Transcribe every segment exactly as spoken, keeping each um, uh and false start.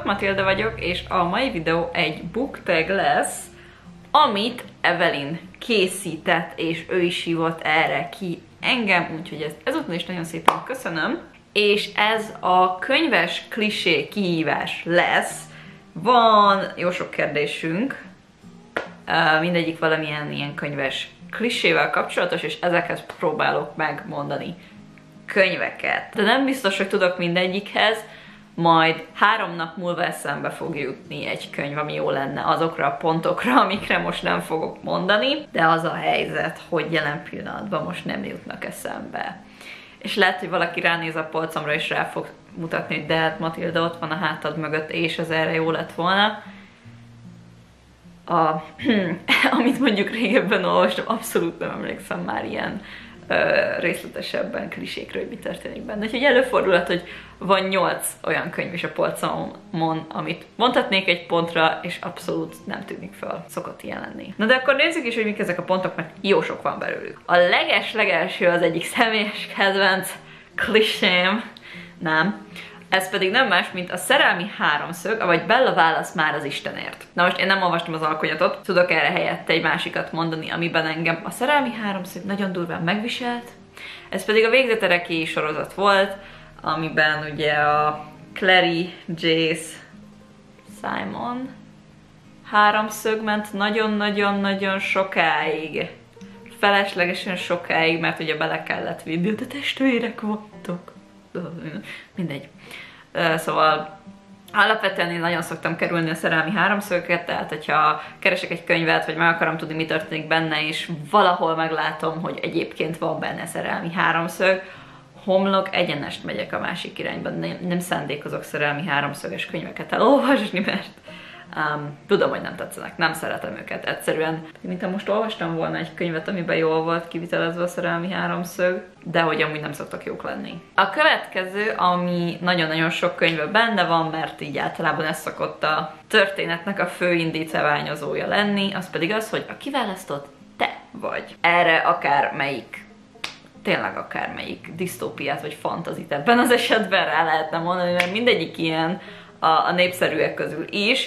Sziasztok, Matilda vagyok, és a mai videó egy booktag lesz, amit Evelyn készített, és ő is hívott erre ki engem, úgyhogy ezt ezúttal is nagyon szépen köszönöm. És ez a könyves klisé kihívás lesz. Van jó sok kérdésünk, mindegyik valamilyen ilyen könyves klisével kapcsolatos, és ezekhez próbálok megmondani könyveket. De nem biztos, hogy tudok mindegyikhez, majd három nap múlva eszembe fog jutni egy könyv, ami jó lenne azokra a pontokra, amikre most nem fogok mondani, de az a helyzet, hogy jelen pillanatban most nem jutnak eszembe. És lehet, hogy valaki ránéz a polcomra, és rá fog mutatni, hogy de hát Matilda, ott van a hátad mögött, és ez erre jó lett volna. A, amit mondjuk régebben olvastam, abszolút nem emlékszem már ilyen ö, részletesebben klisékről, hogy mi történik benne. Úgyhogy előfordulhat, hogy van nyolc olyan könyv is a polcomon, amit mondhatnék egy pontra, és abszolút nem tűnik fel. Szokott ilyen lenni. Na de akkor nézzük is, hogy mik ezek a pontok, mert jó sok van belőlük. A leges-legelső az egyik személyes kedvenc klisém, nem. Ez pedig nem más, mint a szerelmi háromszög, vagy Bella válasz már az Istenért. Na most én nem olvastam az alkonyatot, tudok erre helyette egy másikat mondani, amiben engem a szerelmi háromszög nagyon durván megviselt. Ez pedig a végzeterekéi sorozat volt, amiben ugye a Clary, Jace, Simon háromszög ment nagyon-nagyon-nagyon sokáig. Feleslegesen sokáig, mert ugye bele kellett vinni, de testvérek voltak. Mindegy. Szóval alapvetően én nagyon szoktam kerülni a szerelmi háromszögöket, tehát hogyha keresek egy könyvet, vagy meg akarom tudni, mi történik benne, és valahol meglátom, hogy egyébként van benne szerelmi háromszög, homlok egyenest megyek a másik irányban. Nem, nem szándékozok szerelmi háromszöges könyveket elolvasni, mert um, tudom, hogy nem tetszenek, nem szeretem őket. Egyszerűen, mintha most olvastam volna egy könyvet, amiben jól volt kivitelezve a szerelmi háromszög, de hogy amúgy nem szoktak jók lenni. A következő, ami nagyon-nagyon sok könyvben benne van, mert így általában ez szokott a történetnek a fő indítványozója lenni, az pedig az, hogy a kiválasztott te vagy. Erre akár melyik tényleg akármelyik disztópiát vagy fantazit ebben az esetben rá lehetne mondani, mert mindegyik ilyen a, a népszerűek közül is,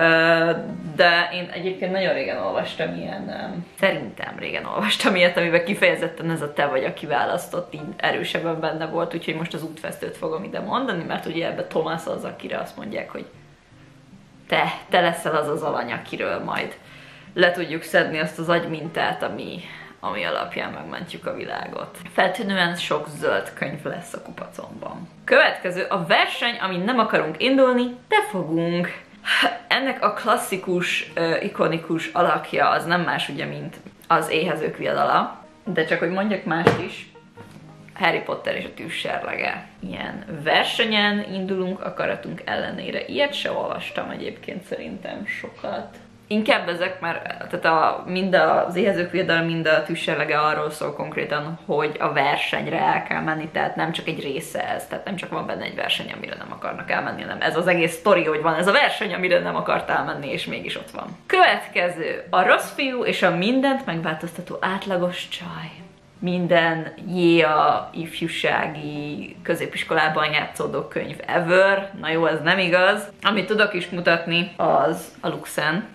de én egyébként nagyon régen olvastam ilyen, szerintem régen olvastam ilyet, amiben kifejezetten ez a te vagy a kiválasztott így erősebben benne volt, úgyhogy most az útvesztőt fogom ide mondani, mert ugye ebben Thomas az, akire azt mondják, hogy te, te leszel az az alany, akiről majd le tudjuk szedni azt az agymintát, ami ami alapján megmentjük a világot. Feltűnően sok zöld könyv lesz a kupacomban. Következő a verseny, amin nem akarunk indulni, de fogunk. Ennek a klasszikus, ikonikus alakja az nem más ugye, mint az éhezők viadala, de csak hogy mondjak más is, Harry Potter és a tűzserlege. Ilyen versenyen indulunk akaratunk ellenére. Ilyet se olvastam egyébként szerintem sokat. Inkább ezek már, tehát a, mind az éhezők viadala, mind a tűzserlege arról szól konkrétan, hogy a versenyre el kell menni, tehát nem csak egy része ez, tehát nem csak van benne egy verseny, amire nem akarnak elmenni, hanem ez az egész sztori, hogy van ez a verseny, amire nem akart elmenni, és mégis ott van. Következő, a rossz fiú és a mindent megváltoztató átlagos csaj. Minden jéa ifjúsági középiskolában játszódó könyv ever. Na jó, ez nem igaz. Amit tudok is mutatni, az a Luxen.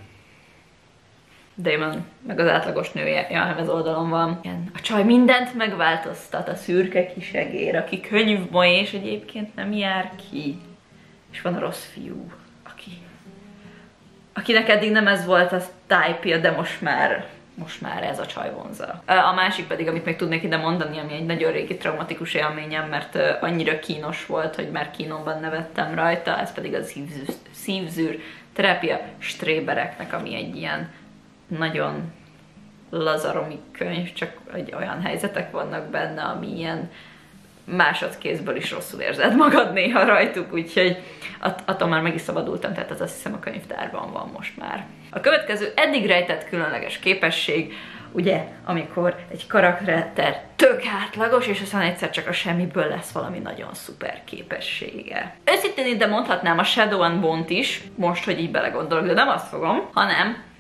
Damon, meg az átlagos nője, ja, ez oldalon van. Igen. A csaj mindent megváltoztat, a szürke kisegér, aki könyvboly, és egyébként nem jár ki. És van a rossz fiú, aki, akinek eddig nem ez volt a type-ja, de most már, most már ez a csaj vonza. A másik pedig, amit még tudnék ide mondani, ami egy nagyon régi traumatikus élményem, mert annyira kínos volt, hogy már kínomban nevettem rajta, ez pedig a szívzűr terápia strébereknek, ami egy ilyen nagyon lazaromik könyv, csak egy olyan helyzetek vannak benne, ami ilyen másodkézből is rosszul érzed magad néha rajtuk, úgyhogy att attól már meg is szabadultam, tehát az azt hiszem a könyvtárban van most már. A következő eddig rejtett különleges képesség, ugye, amikor egy karakter tök átlagos, és aztán egyszer csak a semmiből lesz valami nagyon szuper képessége. Őszintén ide mondhatnám a Shadow and Bone-t is, most, hogy így belegondolok, de nem azt fogom, hanem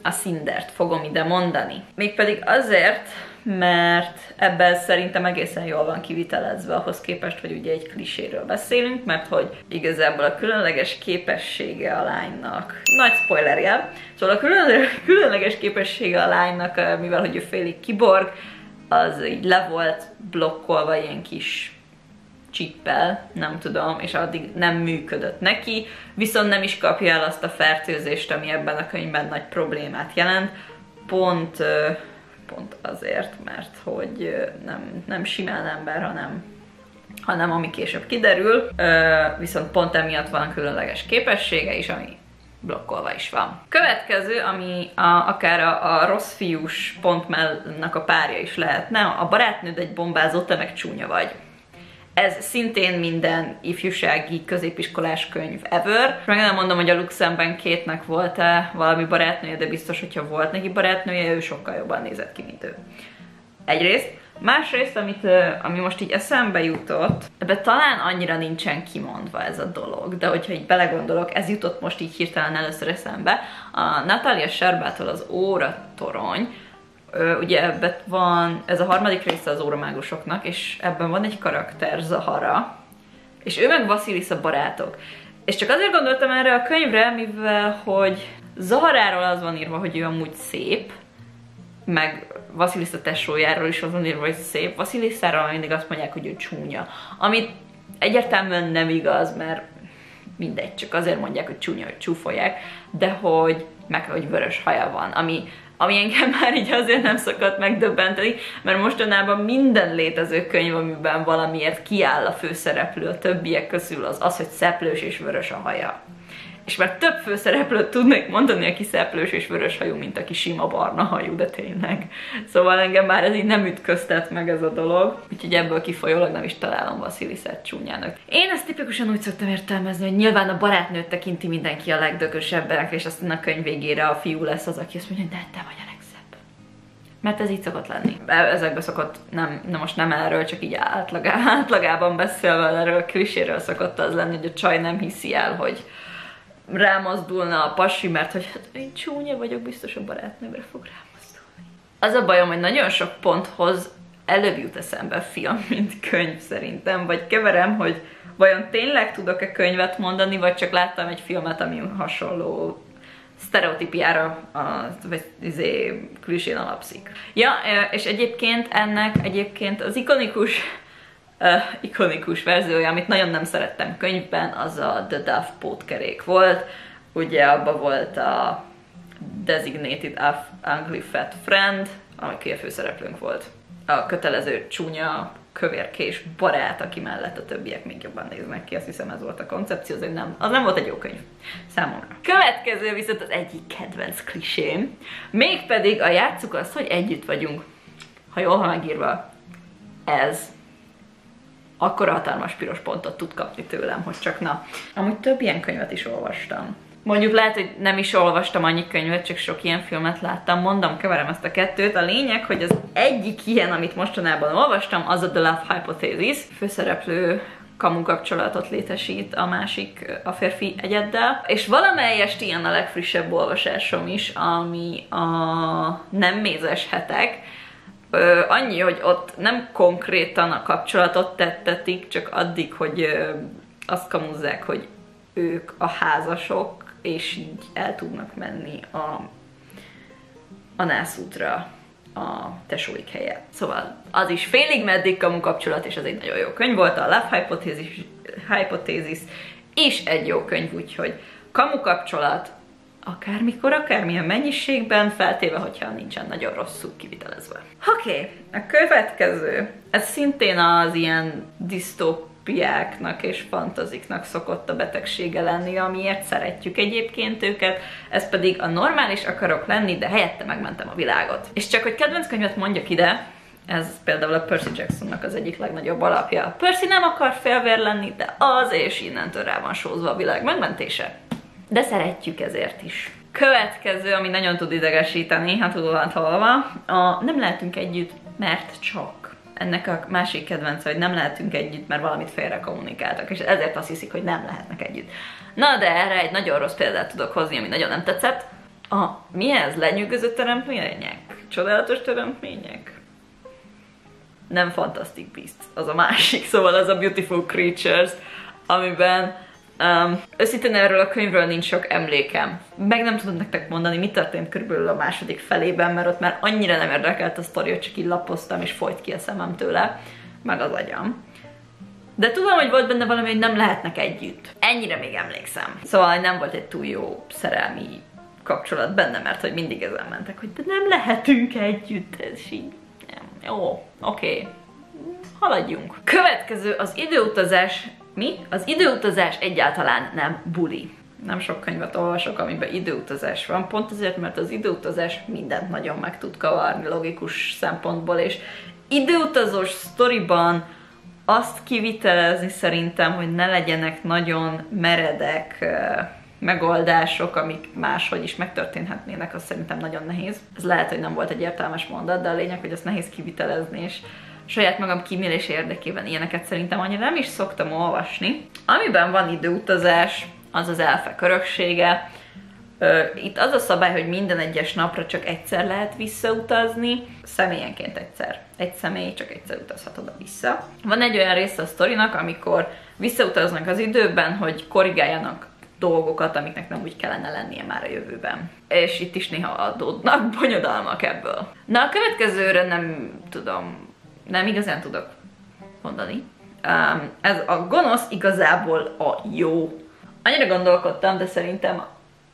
a Cindert fogom ide mondani. Mégpedig azért, mert ebben szerintem egészen jól van kivitelezve ahhoz képest, hogy ugye egy kliséről beszélünk, mert hogy igazából a különleges képessége a lánynak, nagy spoilerjel, szóval a különleges képessége a lánynak, mivel hogy ő félig kiborg, az így le volt blokkolva ilyen kis csippel, nem tudom, és addig nem működött neki, viszont nem is kapja el azt a fertőzést, ami ebben a könyvben nagy problémát jelent, pont, pont azért, mert hogy nem, nem simán ember, hanem, hanem ami később kiderül, viszont pont emiatt van különleges képessége is, ami blokkolva is van. Következő, ami a, akár a, a rossz fiús pontmelnak a párja is lehetne, a barátnőd egy bombázó, te meg csúnya vagy. Ez szintén minden ifjúsági középiskolás könyv ever. Meg nem mondom, hogy a Luxemben Kate-nek volt-e valami barátnője, de biztos, hogyha volt neki barátnője, ő sokkal jobban nézett ki, mint ő. Egyrészt. Másrészt, amit, ami most így eszembe jutott, ebben talán annyira nincsen kimondva ez a dolog, de hogyha így belegondolok, ez jutott most így hirtelen először eszembe. A Natalia Sherbától az Óra torony, ugye ebben van, ez a harmadik része az óramágusoknak, és ebben van egy karakter, Zahara, és ő meg Vasilisa barátok. És csak azért gondoltam erre a könyvre, mivel hogy Zaharáról az van írva, hogy ő amúgy szép, meg Vasilisa tesójáról is az van írva, hogy szép, Vasilisáról mindig azt mondják, hogy ő csúnya. Amit egyértelműen nem igaz, mert mindegy, csak azért mondják, hogy csúnya, hogy csúfolják, de hogy meg, hogy vörös haja van, ami ami engem már így azért nem szokott megdöbbenteni, mert mostanában minden létező könyv, amiben valamiért kiáll a főszereplő a többiek közül, az az, hogy szeplős és vörös a haja. És már több főszereplőt tudnék mondani, aki szeplős és vörös hajú, mint aki sima barna hajú, de tényleg. Szóval engem már ez így nem ütköztet meg ez a dolog, úgyhogy ebből kifolyólag nem is találom Vasilisát csúnyának. Én ezt tipikusan úgy szoktam értelmezni, hogy nyilván a barátnőt tekinti mindenki a legdökösebbnek, és aztán a könyv végére a fiú lesz az, aki azt mondja, de te vagy a legszebb. Mert ez így szokott lenni. Ezekben szokott, nem, na most nem erről, csak így átlagá, átlagában beszélve erről a kliséről szokott az lenni, hogy a csaj nem hiszi el, hogy rámozdulna a pasi, mert hogy hát én csúnya vagyok, biztos a barátnőmre fog rámozdulni. Az a bajom, hogy nagyon sok ponthoz előbb jut eszembe film, mint könyv szerintem, vagy keverem, hogy vajon tényleg tudok-e könyvet mondani, vagy csak láttam egy filmet, ami hasonló sztereotípiára, vagy izé, klisén alapszik. Ja, és egyébként ennek egyébként az ikonikus Uh, ikonikus verziója, amit nagyon nem szerettem könyvben, az a The Duff pótkerék volt. Ugye abban volt a Designated Ugly Fat Friend, aki a főszereplőnk volt. A kötelező csúnya kövérkés barát, aki mellett a többiek még jobban néznek ki. Azt hiszem, ez volt a koncepció, az nem, az nem volt egy jó könyv számomra. Következő viszont az egyik kedvenc klisém, mégpedig a játsszuk azt, hogy együtt vagyunk. Ha jól van megírva, ez akkor hatalmas piros pontot tud kapni tőlem, hogy csak na. Amúgy több ilyen könyvet is olvastam. Mondjuk lehet, hogy nem is olvastam annyi könyvet, csak sok ilyen filmet láttam. Mondom, keverem ezt a kettőt. A lényeg, hogy az egyik ilyen, amit mostanában olvastam, az a The Love Hypothesis. Főszereplő kamu kapcsolatot létesít a másik, a férfi egyeddel. És valamelyest ilyen a legfrissebb olvasásom is, ami a Nem mézes hetek. Ö, annyi, hogy ott nem konkrétan a kapcsolatot tettetik, csak addig, hogy ö, azt kamuzzák, hogy ők a házasok, és így el tudnak menni a, a nászútra a tesóik helyett. Szóval az is félig meddig kamu kapcsolat, és az egy nagyon jó könyv volt, a Love Hypothesis, Hypothesis is egy jó könyv, úgyhogy kamu kapcsolat, akármikor, akármilyen mennyiségben, feltéve, hogyha nincsen nagyon rosszul kivitelezve. Oké, okay, a következő, ez szintén az ilyen disztópiáknak és fantaziknak szokott a betegsége lenni, amiért szeretjük egyébként őket, ez pedig a normális akarok lenni, de helyette megmentem a világot. És csak hogy kedvenc könyvet mondjak ide, ez például a Percy Jacksonnak az egyik legnagyobb alapja. Percy nem akar félvér lenni, de az, és innentől rá van sózva a világ megmentése. De szeretjük ezért is. Következő, ami nagyon tud idegesíteni, hát tudod halva, a nem lehetünk együtt, mert csak. Ennek a másik kedvence, hogy nem lehetünk együtt, mert valamit félre kommunikáltak, és ezért azt hiszik, hogy nem lehetnek együtt. Na, de erre egy nagyon rossz példát tudok hozni, ami nagyon nem tetszett. A, mi ez? Lenyűgöző teremtmények? Csodálatos teremtmények? Nem Fantastic Beasts, az a másik, szóval az a Beautiful Creatures, amiben um, őszintén erről a könyvről nincs sok emlékem. Meg nem tudom nektek mondani, mi történt körülbelül a második felében, mert ott már annyira nem érdekelt a sztori, hogy csak így lapoztam, és folyt ki a szemem tőle, meg az agyam. De tudom, hogy volt benne valami, hogy nem lehetnek együtt. Ennyire még emlékszem. Szóval nem volt egy túl jó szerelmi kapcsolat benne, mert hogy mindig ezen mentek, hogy de nem lehetünk együtt, ez így. Jó, oké. Okay. Haladjunk. Következő az időutazás. Mi? Az időutazás egyáltalán nem buli. Nem sok könyvet olvasok, amiben időutazás van, pont azért, mert az időutazás mindent nagyon meg tud kavarni logikus szempontból, és időutazós sztoriban azt kivitelezni szerintem, hogy ne legyenek nagyon meredek uh, megoldások, amik máshogy is megtörténhetnének, az szerintem nagyon nehéz. Ez lehet, hogy nem volt egy értelmes mondat, de a lényeg, hogy azt nehéz kivitelezni, és saját magam kímélése érdekében ilyeneket szerintem annyira nem is szoktam olvasni. Amiben van időutazás, az az elfek öröksége. Itt az a szabály, hogy minden egyes napra csak egyszer lehet visszautazni, személyenként egyszer. Egy személy csak egyszer utazhat oda-vissza. Van egy olyan része a sztorinak, amikor visszautaznak az időben, hogy korrigáljanak dolgokat, amiknek nem úgy kellene lennie már a jövőben. És itt is néha adódnak bonyodalmak ebből. Na, a következőre nem tudom, nem igazán tudok mondani. Um, ez a gonosz igazából a jó. Annyira gondolkodtam, de szerintem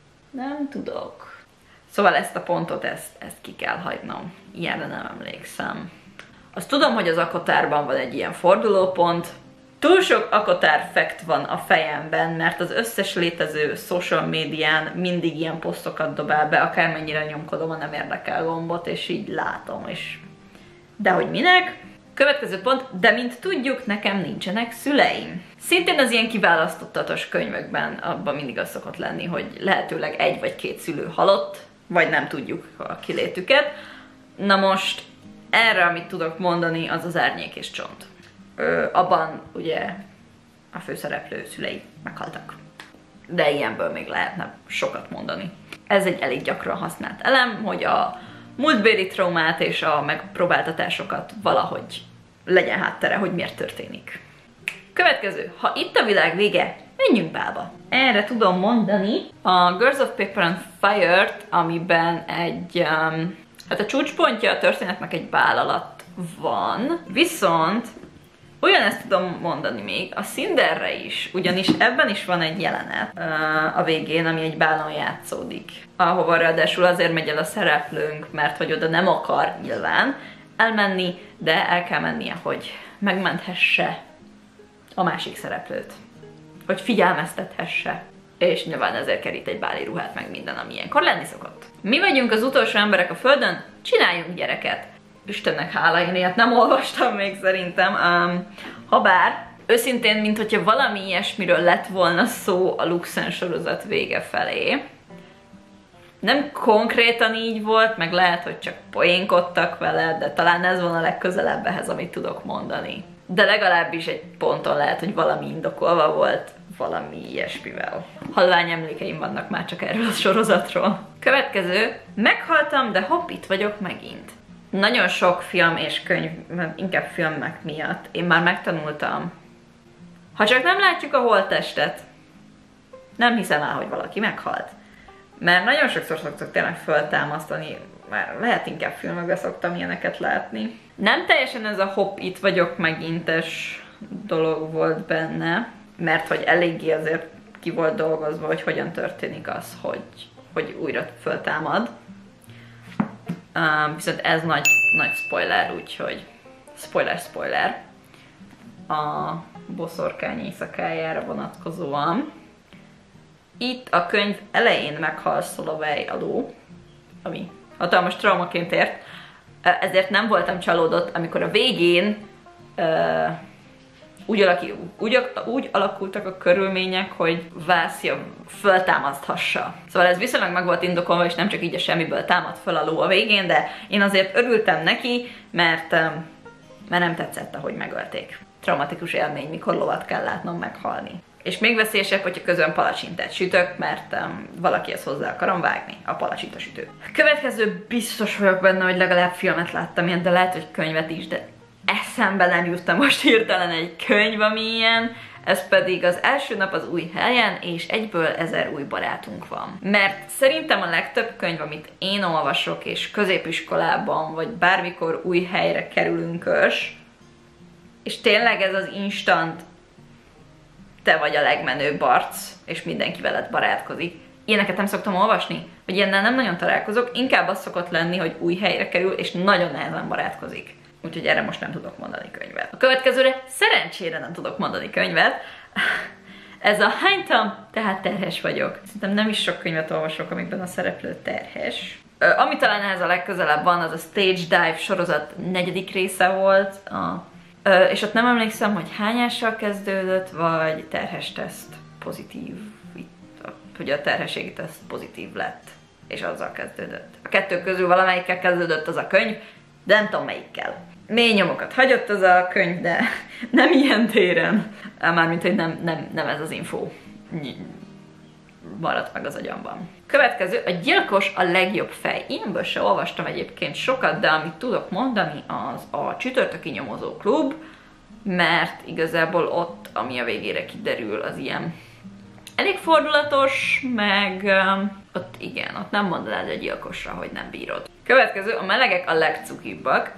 nem tudok. Szóval ezt a pontot, ezt, ezt ki kell hagynom. Ilyenre nem emlékszem. Azt tudom, hogy az Akotárban van egy ilyen fordulópont. Túl sok Akotár fact van a fejemben, mert az összes létező social médián mindig ilyen posztokat dobál be, akármennyire nyomkodom a nem érdekel gombot, és így látom, és... De hogy minek? Következő pont, de mint tudjuk, nekem nincsenek szüleim. Szintén az ilyen kiválasztottatos könyvekben abban mindig az szokott lenni, hogy lehetőleg egy vagy két szülő halott, vagy nem tudjuk a kilétüket. Na most erre, amit tudok mondani, az az Árnyék és Csont. Ö, abban ugye a főszereplő szülei meghaltak. De ilyenből még lehetne sokat mondani. Ez egy elég gyakran használt elem, hogy a múltbéli traumát és a megpróbáltatásokat valahogy legyen háttere, hogy miért történik. Következő. Ha itt a világ vége, menjünk bálba. Erre tudom mondani a Girls of Paper and Fire-t, amiben egy... Um, hát a csúcspontja a történetnek egy bál alatt van, viszont ugyanezt tudom mondani még a Cinderre is, ugyanis ebben is van egy jelenet uh, a végén, ami egy bálon játszódik, ahova ráadásul azért megy el a szereplőnk, mert hogy oda nem akar nyilván elmenni, de el kell mennie, hogy megmenthesse a másik szereplőt, hogy figyelmeztethesse, és nyilván ezért kerít egy báli ruhát, meg minden, ami ilyenkor lenni szokott. Mi vagyunk az utolsó emberek a Földön, csináljunk gyereket! Istennek hála, én ilyet nem olvastam még szerintem, um, habár őszintén, mint hogyha valami ilyesmiről lett volna szó a Luxen sorozat vége felé. Nem konkrétan így volt, meg lehet, hogy csak poénkodtak vele, de talán ez van a legközelebb ehhez, amit tudok mondani. De legalábbis egy ponton lehet, hogy valami indokolva volt valami ilyesmivel. Halvány emlékeim vannak már csak erről a sorozatról. Következő. Meghaltam, de hopp, itt vagyok megint. Nagyon sok film és könyv, inkább filmek miatt én már megtanultam. Ha csak nem látjuk a holttestet, nem hiszem el, hogy valaki meghalt. Mert nagyon sokszor szoktak tényleg föltámasztani, már lehet inkább filmekben szoktam ilyeneket látni. Nem teljesen ez a hopp, itt vagyok megintes dolog volt benne, mert hogy eléggé azért ki volt dolgozva, hogy hogyan történik az, hogy, hogy újra föltámad. Um, viszont ez nagy, nagy spoiler, úgyhogy spoiler, spoiler a boszorkány éjszakájára vonatkozóan. Itt a könyv elején meghal Solovej a ló, ami hatalmas traumaként ért, ezért nem voltam csalódott, amikor a végén uh, úgy, alaki, úgy, úgy alakultak a körülmények, hogy Vászja föltámaszthassa. Szóval ez viszonylag meg volt indokolva, és nem csak így a semmiből támad föl a ló a végén, de én azért örültem neki, mert, mert nem tetszett, ahogy megölték. Traumatikus élmény, mikor lovat kell látnom meghalni. És még veszélyesebb, hogyha közben palacsintát sütök, mert um, valakihez hozzá akarom vágni a palacsintasütőt. Következő biztos vagyok benne, hogy legalább filmet láttam ilyen, de lehet, hogy könyvet is, de eszembe nem juttam most hirtelen egy könyv, ami ilyen. Ez pedig Az első nap az új helyen, és egyből ezer új barátunk van. Mert szerintem a legtöbb könyv, amit én olvasok, és középiskolában, vagy bármikor új helyre kerülünkös, és tényleg ez az instant, te vagy a legmenőbb arc, és mindenki veled barátkozik. Ilyeneket nem szoktam olvasni, vagy ilyennel nem nagyon találkozok, inkább az szokott lenni, hogy új helyre kerül, és nagyon nehezen barátkozik. Úgyhogy erre most nem tudok mondani könyvet. A következőre szerencsére nem tudok mondani könyvet. Ez a hánytam, tehát terhes vagyok. Szerintem nem is sok könyvet olvasok, amikben a szereplő terhes. Ami talán ehhez a legközelebb van, az a Stage Dive sorozat negyedik része volt. A, és ott nem emlékszem, hogy hányással kezdődött, vagy terhes teszt pozitív. Hogy a terhességi teszt pozitív lett, és azzal kezdődött. A kettő közül valamelyikkel kezdődött az a könyv, de nem tudom melyikkel. Mély nyomokat hagyott az a könyv, de nem ilyen téren. Mármint, hogy nem, nem, nem ez az info maradt meg az agyamban. Következő, a gyilkos a legjobb fej. Ilyenből se olvastam egyébként sokat, de amit tudok mondani, az a Csütörtöki Nyomozó Klub, mert igazából ott, ami a végére kiderül, az ilyen elég fordulatos, meg um, ott igen, ott nem mondod el a gyilkosra, hogy nem bírod. Következő, a melegek a legcukibbak.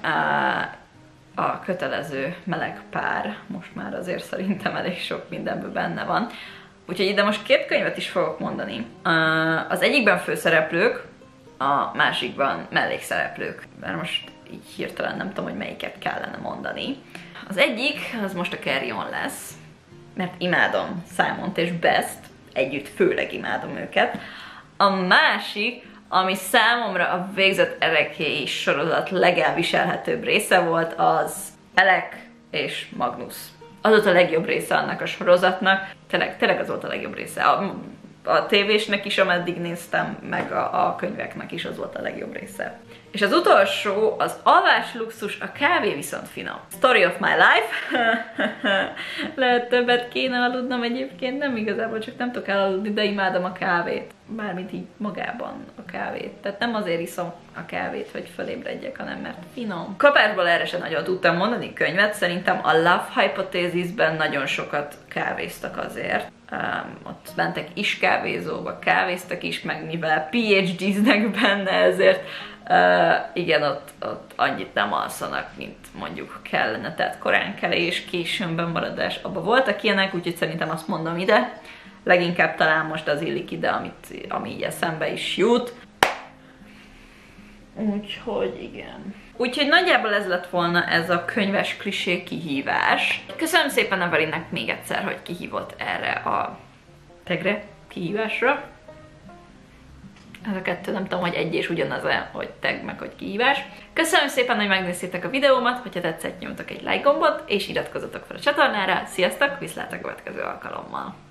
A kötelező meleg pár, most már azért szerintem elég sok mindenből benne van. Úgyhogy ide most két könyvet is fogok mondani. Az egyikben főszereplők, a másikban mellékszereplők. Mert most így hirtelen nem tudom, hogy melyiket kellene mondani. Az egyik, az most a Carry On lesz, mert imádom Simont és Best, együtt főleg imádom őket. A másik, ami számomra a Végzett Erekély sorozat legelviselhetőbb része volt, az Elek és Magnus. Az volt a legjobb része annak a sorozatnak, tényleg, tényleg az volt a legjobb része. A, a tévésnek is, ameddig néztem, meg a, a könyveknek is az volt a legjobb része. És az utolsó, az alvás luxus, a kávé viszont finom. Story of my life. Lehet többet kéne aludnom egyébként, nem igazából, csak nem tudok elaludni, de imádom a kávét. Mármint így magában a kávét. Tehát nem azért iszom a kávét, hogy fölébredjek, hanem mert finom. Kapásból erre sem nagyon tudtam mondani könyvet, szerintem a Love Hypothesis-ben nagyon sokat kávéztak azért. Um, ott mentek is kávézóba, kávéztak is, meg mivel PhD-znek benne, ezért uh, igen, ott, ott annyit nem alszanak, mint mondjuk kellene, tehát korán kelés, későn bemaradás, abba voltak ilyenek, úgyhogy szerintem azt mondom ide. Leginkább talán most az illik ide, amit, ami így eszembe is jut. Úgyhogy igen. Úgyhogy nagyjából ez lett volna ez a könyves klisé kihívás. Köszönöm szépen Evelynnek még egyszer, hogy kihívott erre a tegre kihívásra. Ez a kettő, nem tudom, hogy egy és ugyanaz-e, hogy tag meg, hogy kihívás. Köszönöm szépen, hogy megnéztétek a videómat, hogyha tetszett, nyomjatok egy like gombot, és iratkozzatok fel a csatornára. Sziasztok, viszlát a következő alkalommal!